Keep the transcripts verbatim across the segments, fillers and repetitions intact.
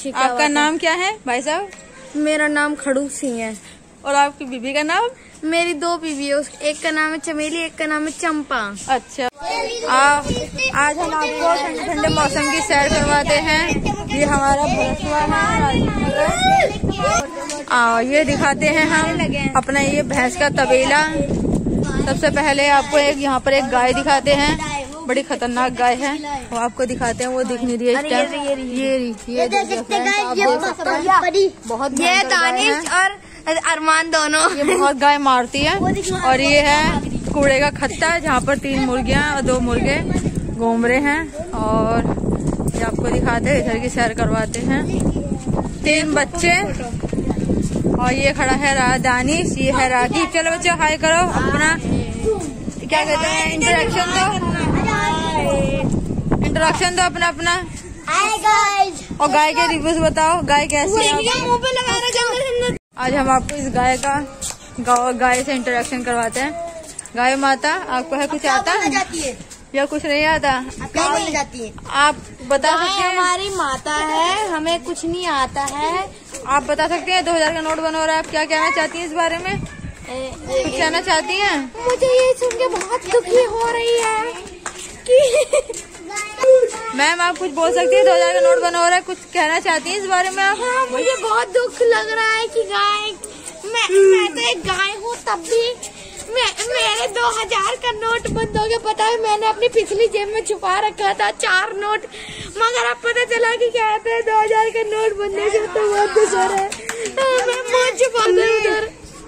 अच्छी। आपका नाम क्या है भाई साहब? मेरा नाम खड़ू सिंह है। और आपकी बीबी का नाम? मेरी दो बीबी है, एक का नाम है चमेली, एक का नाम है चंपा। अच्छा, आप आज हम आपको ठंडे ठंडे मौसम की सैर करवाते हैं। ये हमारा भैंसवा है। आ, ये दिखाते हैं हम अपना ये भैंस का तबेला। सबसे पहले आपको एक यहाँ पर एक गाय दिखाते हैं, बड़ी खतरनाक गाय है, वो आपको दिखाते हैं। वो दिख नहीं रही है इस टाइम। ये ये ये बहुत ये दानिश और अरमान दोनों, ये बहुत गाय मारती है। और ये है कूड़े का खत्ता जहाँ पर तीन मुर्गियाँ और दो मुर्गे घूम रहे हैं। और ये आपको दिखाते हैं, इधर की सैर करवाते हैं। तीन बच्चे और ये खड़ा है रा दानिश, ये है राखी। चलो बच्चे हाय करो, अपना क्या कहते हैं इंटरेक्शन दो, इंटरेक्शन दो अपना अपना। और गाय के रिव्यूज बताओ, गाय कैसी है। आज हम आपको इस गाय का गाय से इंटरेक्शन करवाते हैं। गाय माता, आपको है कुछ आता है या कुछ नहीं आता? क्या बोलने जाती है? आप बता सकते हैं? हमारी माता है, हमें कुछ नहीं आता है। आप बता सकते हैं दो हजार का नोट बना हो रहा है, आप क्या कहना चाहती हैं इस बारे में? कुछ कहना चाहती हैं? मुझे ये सुन के बहुत दुखी हो रही है कि मैम आप कुछ बोल सकती है? दो हजार का नोट बना हो रहा है, कुछ कहना चाहती हैं इस बारे में आप? हाँ, मुझे बहुत दुख लग रहा है कि गाय, मैं मैं तो एक गाय हूँ, तब भी मैं, मेरे दो हजार का नोट बंद हो गया। पता है मैंने अपनी पिछली जेब में छुपा रखा था चार नोट, मगर अब पता चला कि क्या है दो हजार का नोट बंद हो गया। तो बहुत दुख हो रहा है, मैं बहुत छुपा उधर।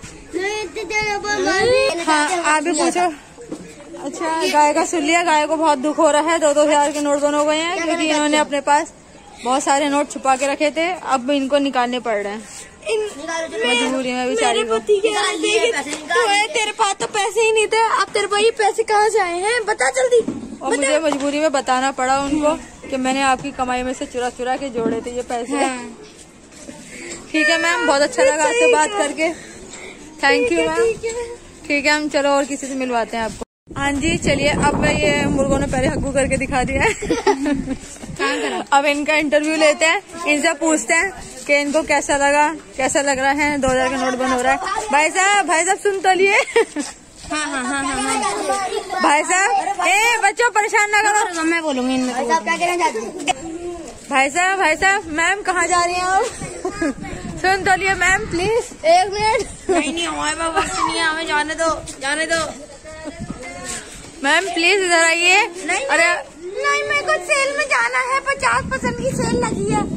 हाँ आप भी पूछो। अच्छा, गाय का सुन लिया, गाय को बहुत दुख हो रहा है, दो दो हजार के नोट बंद हो गए हैं क्योंकि इन्होंने अपने पास बहुत सारे नोट छुपा के रखे थे, अब इनको निकालने पड़ रहे हैं मजबूरी में बेचारी को। तेरे पास तो पैसे ही नहीं थे, अब तेरे पास ये पैसे कहाँ से आए हैं, बता जल्दी। और मुझे मजबूरी में बताना पड़ा उनको कि मैंने आपकी कमाई में से चुरा चुरा के जोड़े थे ये पैसे। ठीक है मैम, बहुत अच्छा लगा आपसे बात करके, थैंक यू मैम। ठीक है, हम चलो और किसी से मिलवाते हैं आपको। हाँ जी चलिए, अब ये मुर्गों ने पहले हग्गू करके दिखा दिया है। अब इनका इंटरव्यू लेते हैं, इनसे पूछते हैं कि इनको कैसा लगा, कैसा लग रहा है दो हजार का नोट बंद हो रहा है। भाई साहब भाई साहब सुन तो लिए। हाँ हाँ हाँ हाँ भाई साहब, ए बच्चों परेशान ना करो, मैं बोलूंगी इनमें क्या कहना चाहती हैं। भाई साहब भाई साहब मैम कहाँ जा रही हैं आप? सुन तो लिए मैम, प्लीज एक मिनट। नहीं नहीं हमारे पास वक्त नहीं है, हमें जाने दो जाने दो। मैम प्लीज इधर आइए। नहीं अरे नहीं, मेरे को सेल में जाना है, पचास परसेंट की सेल लगी है।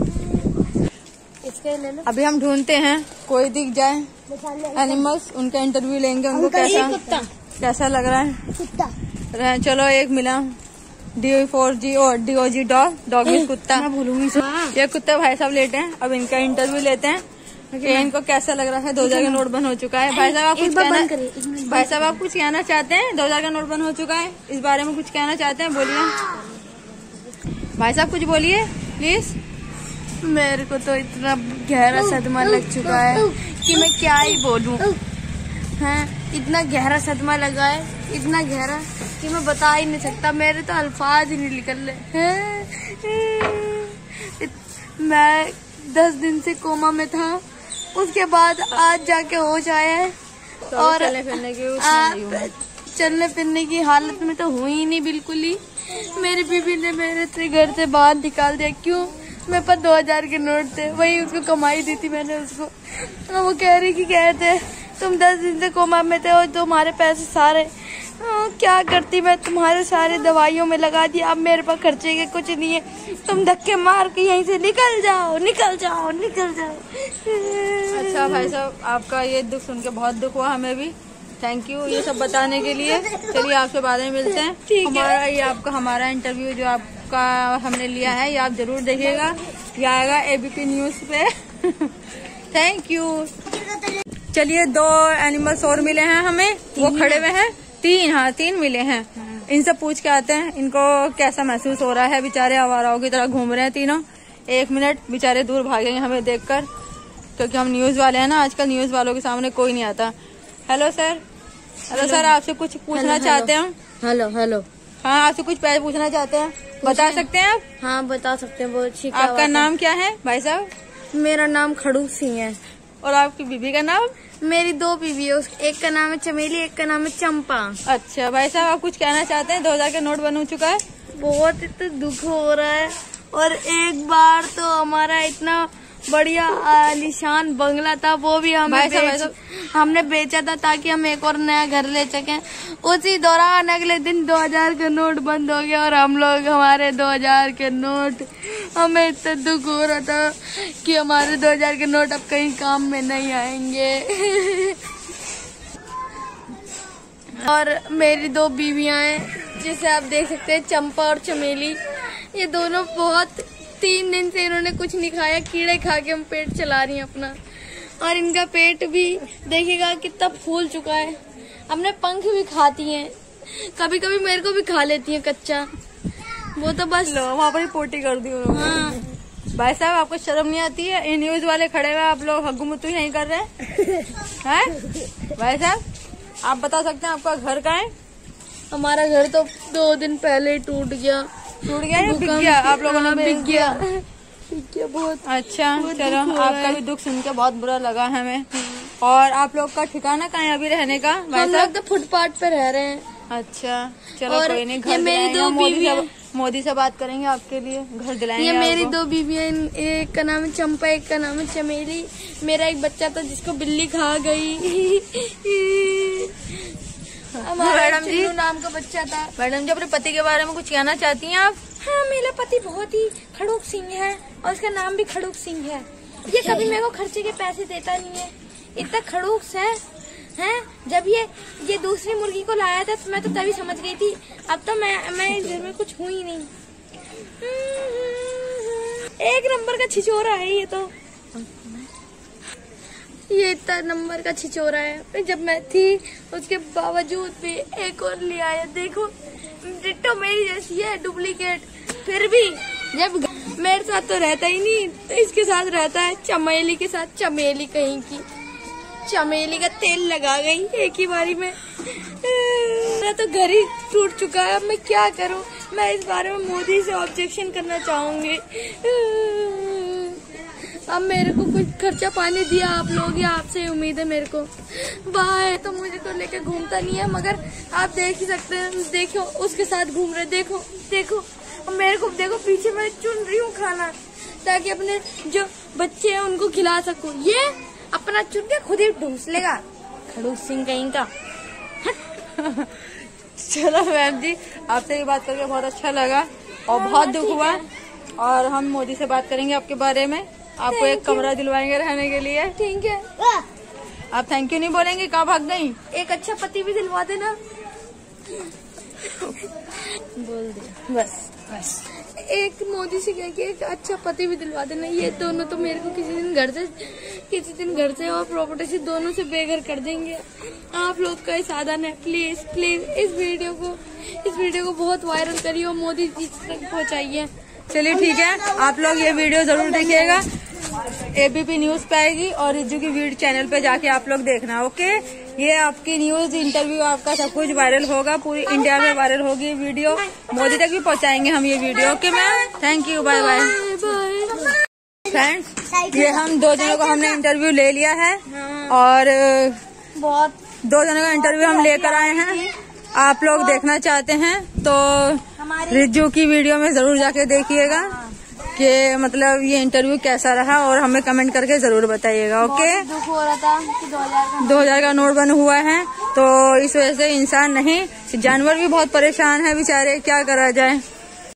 इसके ले लो। अभी हम ढूंढते हैं कोई दिख जाए एनिमल्स, उनका इंटरव्यू लेंगे, उनको कैसा कैसा लग रहा है कुत्ता। चलो एक मिला, डी फोर जी और D O G dog, dog means कुत्ता। मैं भूलूंगी। ये कुत्ता भाई साहब लेटे हैं, अब इनका इंटरव्यू लेते हैं कि इनको कैसा लग रहा है। दो हजार का नोट बंद हो चुका है। भाई साहब आप कुछ कहना भाई साहब आप कुछ कहना चाहते हैं? दो हजार का नोट बंद हो चुका है, इस बारे में कुछ कहना चाहते हैं? बोलिए भाई साहब, कुछ बोलिए प्लीज। मेरे को तो इतना गहरा सदमा लग चुका है कि मैं क्या ही बोलूं। हाँ, इतना गहरा सदमा लगा है, इतना गहरा कि मैं बता ही नहीं सकता, मेरे तो अल्फाज ही नहीं निकल रहे। मैं दस दिन से कोमा में था, उसके बाद आज जाके होश आया है। तो और चलने फिरने की आ, चलने फिरने की हालत में तो हुई ही नहीं बिल्कुल ही। मेरी बीबी ने मेरे से घर से बाहर निकाल दिया। क्यों? मेरे पास दो हजार के नोट थे, वही उसको कमाई दी थी मैंने उसको। तो वो कह रही कि कह थे तुम दस दिन से कोमा में थे और तुम्हारे पैसे सारे आ, क्या करती, मैं तुम्हारे सारे दवाइयों में लगा दिया, अब मेरे पास खर्चे के कुछ नहीं है, तुम धक्के मार के यहीं से निकल जाओ निकल जाओ निकल जाओ। अच्छा भाई साहब, आपका ये दुख सुन के बहुत दुख हुआ हमें भी, थैंक यू ये सब बताने के लिए। चलिए आपसे बाद में मिलते हैं। हमारा ये आपका हमारा इंटरव्यू जो आपका हमने लिया है ये आप जरूर देखिएगा, ये आएगा एबीपी न्यूज पे। Thank you. चलिए दो एनिमल्स और मिले हैं हमें, वो खड़े हुए हैं। तीन, हाँ तीन मिले हैं। इनसे पूछ के आते हैं इनको कैसा महसूस हो रहा है। बेचारे आवाराओं की तरह घूम रहे हैं तीनों। एक मिनट, बेचारे दूर भागेंगे हमें देखकर, क्योंकि हम न्यूज वाले हैं ना, आजकल न्यूज वालों के सामने कोई नहीं आता। हेलो सर, हेलो सर, आपसे कुछ पूछना चाहते हैं। हेलो हेलो हाँ आपसे कुछ पहले पूछना चाहते हैं। बता सकते हैं आप? हाँ बता सकते हैं, बहुत अच्छी। आपका नाम क्या है भाई साहब? मेरा नाम खड़ूक सिंह है। और आपकी बीबी का नाम? मेरी दो बीवी है, एक का नाम है चमेली, एक का नाम है चंपा। अच्छा भाई साहब, आप कुछ कहना चाहते हैं? दो हजार का नोट बन हो चुका है, बहुत इतना दुख हो रहा है। और एक बार तो हमारा इतना बढ़िया आलीशान बंगला था, वो भी हमें बेच, हमने बेचा था ताकि हम एक और नया घर ले सकें। उसी दौरान अगले दिन दो हजार का नोट बंद हो गया और हम लोग हमारे दो हजार के नोट, हमें इतना दुख हो रहा था कि हमारे दो हजार के नोट अब कहीं काम में नहीं आएंगे। और मेरी दो बीवियां हैं जिसे आप देख सकते हैं, चंपा और चमेली। ये दोनों बहुत, तीन दिन से इन्होंने कुछ नहीं खाया, कीड़े खा के हम पेट चला रही हैं अपना। और इनका पेट भी देखिएगा कितना फूल चुका है। अपने पंख भी खाती हैं, कभी कभी मेरे को भी खा लेती हैं कच्चा। वो तो बस लो वहाँ पर ही पोटी कर दी उन्होंने। हाँ। भाई साहब, आपको शर्म नहीं आती है? ये न्यूज वाले खड़े हुए, आप लोग हग्गू मुत्तू नहीं कर रहे हैं? भाई साहब, आप बता सकते हैं आपका घर कहाँ है? हमारा घर तो दो दिन पहले ही टूट गया। टूट गया या बिक गया? आप लोगों ने बिक गया, बिक गया बहुत। अच्छा, चलो, आपका भी दुख सुन के बहुत बुरा लगा हमें। और आप लोग का ठिकाना कहाँ है अभी रहने का? हम लोग तो फुटपाथ पे रह रहे हैं। अच्छा, चलो और कोई नहीं, घर मेरी दो मोदी से, मोदी से बात करेंगे आपके लिए, घर दिलाएंगे। ये मेरी दो बीवियां, एक का नाम है चंपा, एक का नाम है चमेली। मेरा एक बच्चा था जिसको बिल्ली खा गई। मैडम जी, नाम का बच्चा था। मैडम जी, अपने पति के बारे में कुछ कहना चाहती हैं आप? हाँ, मेरा पति बहुत ही खड़ूक सिंह है और उसका नाम भी खड़ूक सिंह है। ये कभी मेरे को खर्चे के पैसे देता नहीं है, इतना खड़ूक है। हैं? जब ये ये दूसरी मुर्गी को लाया था तो मैं तो तभी समझ गई थी, अब तो मैं मैं इस घर में कुछ हूँ ही नहीं। एक नंबर का छिचोरा है ये तो, ये इतना नंबर का छिचोरा है। जब मैं थी उसके बावजूद भी एक और ले आया। देखो, डिट्टो मेरी जैसी है, डुप्लीकेट। फिर भी जब मेरे साथ तो रहता ही नहीं, तो इसके साथ रहता है, चमेली के साथ। चमेली कहीं की, चमेली का तेल लगा गई एक ही बारी में। मेरा तो घर ही टूट चुका है, अब मैं क्या करूं? मैं इस बारे में मोदी से ऑब्जेक्शन करना चाहूंगी। अब मेरे को कुछ खर्चा पानी दिया आप लोग, या आपसे उम्मीद है मेरे को। बाहर तो मुझे तो लेके घूमता नहीं है, मगर आप देख ही सकते हैं। देखो उसके साथ घूम रहे, देखो देखो। और मेरे को देखो, पीछे मैं चुन रही हूँ खाना ताकि अपने जो बच्चे हैं उनको खिला सकूं। ये अपना चुन के खुद ही ढूंस लेगा, खड़ूस सिंह कहीं का। चलो मैम जी, आपसे ये बात करके बहुत अच्छा लगा और बहुत दुख हुआ। और हम मोदी से बात करेंगे आपके बारे में, आपको एक कमरा दिलवाएंगे रहने के लिए। ठीक है। आप थैंक यू नहीं बोलेंगे? कहाँ भाग गई? एक अच्छा पति भी दिलवा देना। बोल दे बस बस। एक मोदी से कह के एक अच्छा पति भी दिलवा देना। ये दोनों तो मेरे को किसी दिन घर से किसी दिन घर से और प्रॉपर्टी से दोनों से बेघर कर देंगे। आप लोग का साधन है, प्लीज प्लीज इस वीडियो को इस वीडियो को बहुत वायरल करिए और मोदी जी तक पहुँचाइए। चलिए ठीक है, आप लोग ये वीडियो जरूर देखिएगा, एबीपी न्यूज पे आएगी और रिज्जू की वीडियो चैनल पे जाके आप लोग देखना। ओके, ये आपकी न्यूज इंटरव्यू आपका सब कुछ वायरल होगा, पूरी इंडिया में वायरल होगी ये वीडियो, मोदी तक भी पहुंचाएंगे हम ये video. Okay ma'am, thank you, bye bye. Friends, ये हम दो जनों को हमने इंटरव्यू ले लिया है और बहुत दो जनों का इंटरव्यू हम लेकर आए हैं। आप लोग देखना चाहते हैं तो रिज्जू की वीडियो में जरूर जाके देखिएगा कि मतलब ये इंटरव्यू कैसा रहा और हमें कमेंट करके जरूर बताइएगा। ओके, दुख हो रहा था कि दो हजार का दो हजार का नोट बंद हुआ है, तो इस वजह से इंसान नहीं, जानवर भी बहुत परेशान है बेचारे, क्या करा जाए।